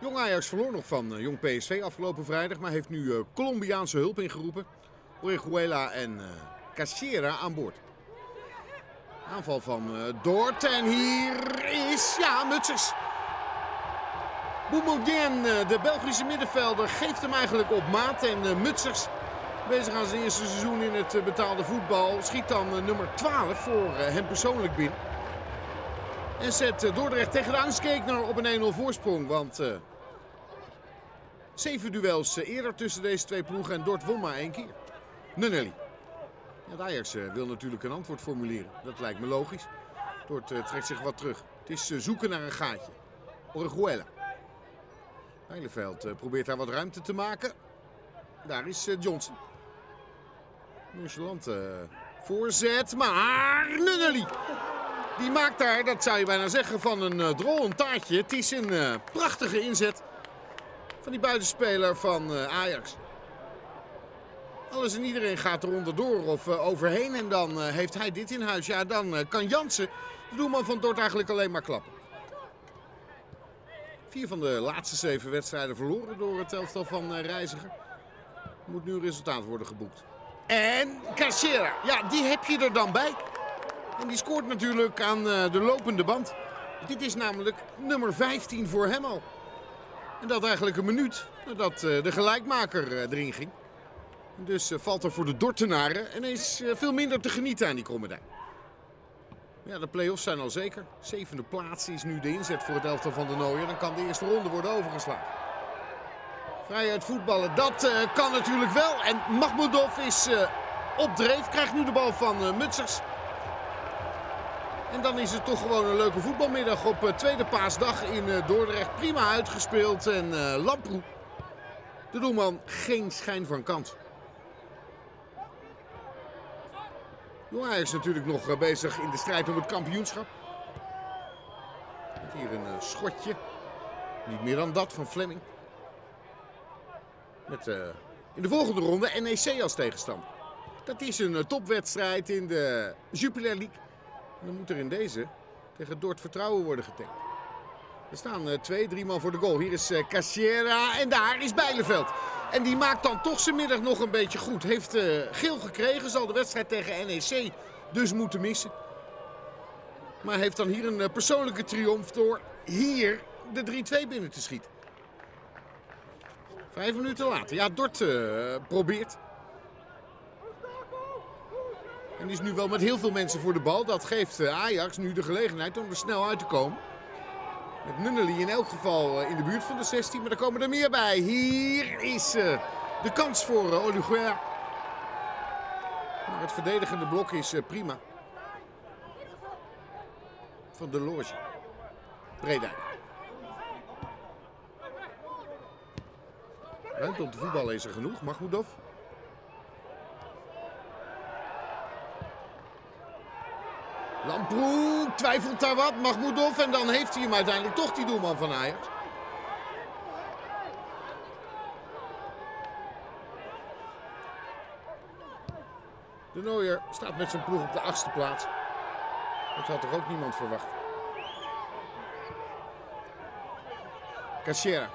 Jong Ajax verloor nog van Jong PSV afgelopen vrijdag, maar heeft nu Colombiaanse hulp ingeroepen. Orihuela en Cassiera aan boord. Aanval van Dort en hier is, ja, Mutsers. Boumedienne, de Belgische middenvelder, geeft hem eigenlijk op maat. En Mutsers, bezig aan zijn eerste seizoen in het betaalde voetbal, schiet dan nummer 12 voor hem persoonlijk binnen. En zet Dordrecht tegen de angstgekner op een 1-0 voorsprong. Want 7 duels eerder tussen deze twee ploegen en Dort won maar 1 keer. Nunnally. Ja, de Ajax wil natuurlijk een antwoord formuleren. Dat lijkt me logisch. Dort trekt zich wat terug. Het is zoeken naar een gaatje. Orihuela. Bijleveld probeert daar wat ruimte te maken. Daar is Johnson. Nonchalant voorzet, maar Nunnally. Die maakt daar, dat zou je bijna zeggen, van een drol een taartje. Het is een prachtige inzet van die buitenspeler van Ajax. Alles en iedereen gaat er onderdoor of overheen en dan heeft hij dit in huis. Ja, dan kan Jansen, de doelman van Dort, eigenlijk alleen maar klappen. 4 van de laatste 7 wedstrijden verloren door het elftal van Reiziger. Er moet nu een resultaat worden geboekt. En Cassiera, ja, die heb je er dan bij. En die scoort natuurlijk aan de lopende band. Dit is namelijk nummer 15 voor hem al. En dat eigenlijk een minuut nadat de gelijkmaker erin ging. Dus valt er voor de Dortenaren ineens veel minder te genieten aan die Krommerdijk. Ja, de play-offs zijn al zeker. 7e plaats is nu de inzet voor het elftal van de Nooier. Dan kan de eerste ronde worden overgeslagen. Vrijheid voetballen, dat kan natuurlijk wel. En Mahmoudov is op dreef, krijgt nu de bal van Mutsers. En dan is het toch gewoon een leuke voetbalmiddag op tweede paasdag in Dordrecht. Prima uitgespeeld en Lamproe, de doelman, geen schijn van kans. Jong Ajax natuurlijk nog bezig in de strijd om het kampioenschap. Met hier een schotje. Niet meer dan dat van Fleming. Met in de volgende ronde NEC als tegenstander. Dat is een topwedstrijd in de Jupiler League. En dan moet er in deze tegen Dort vertrouwen worden getankt. Er staan 2-3 man voor de goal. Hier is Cassiera en daar is Bijleveld. En die maakt dan toch zijn middag nog een beetje goed. Heeft geel gekregen, zal de wedstrijd tegen NEC dus moeten missen. Maar heeft dan hier een persoonlijke triomf door hier de 3-2 binnen te schieten. 5 minuten later. Ja, Dort probeert. En die is nu wel met heel veel mensen voor de bal. Dat geeft Ajax nu de gelegenheid om er snel uit te komen. Met Nunnally in elk geval in de buurt van de 16, maar er komen er meer bij. Hier is de kans voor Orihuela. Maar het verdedigende blok is prima. Van de Loge. Breda. Ruimte om te voetballen is er genoeg. Mahmoudov. Lamproe twijfelt daar wat, Mahmoudov, en dan heeft hij hem uiteindelijk toch, die doelman van Ajax. De Nooier staat met zijn ploeg op de 8e plaats. Dat had toch ook niemand verwacht. Cassiera.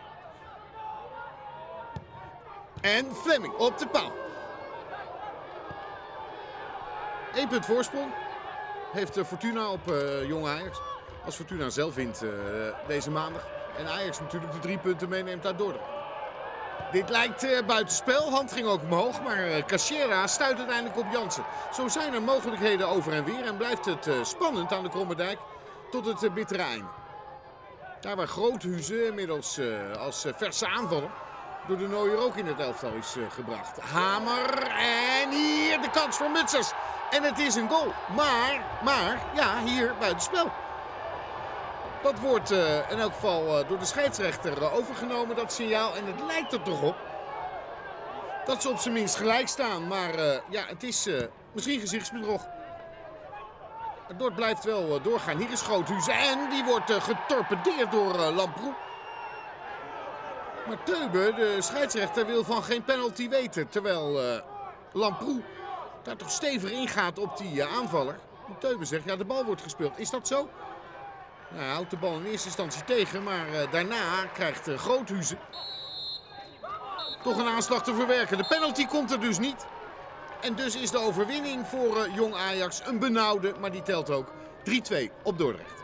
En Fleming op de paal. 1 punt voorsprong heeft Fortuna op Jong Ajax. Als Fortuna zelf wint deze maandag. En Ajax natuurlijk de 3 punten meeneemt uit Dordrecht. Dit lijkt buitenspel. Hand ging ook omhoog. Maar Cassiera stuit uiteindelijk op Jansen. Zo zijn er mogelijkheden over en weer. En blijft het spannend aan de Krommerdijk tot het bittere einde. Daar waar Groothuizen inmiddels als verse aanvaller door de Nooier ook in het elftal is gebracht. Hamer en hier de kans voor Mutsers. En het is een goal. Maar ja, hier buitenspel. Dat wordt in elk geval door de scheidsrechter overgenomen, dat signaal. En het lijkt er toch op dat ze op zijn minst gelijk staan. Maar ja, het is misschien gezichtsbedrog. Dort blijft wel doorgaan. Hier is Groothuizen en die wordt getorpedeerd door Lamproe. Maar Teube, de scheidsrechter, wil van geen penalty weten. Terwijl Lamproe daar toch stevig ingaat op die aanvaller. Teube zegt, ja, de bal wordt gespeeld. Is dat zo? Nou, hij houdt de bal in eerste instantie tegen, maar daarna krijgt Groothuizen toch een aanslag te verwerken. De penalty komt er dus niet. En dus is de overwinning voor Jong Ajax een benauwde, maar die telt ook 3-2 op Dordrecht.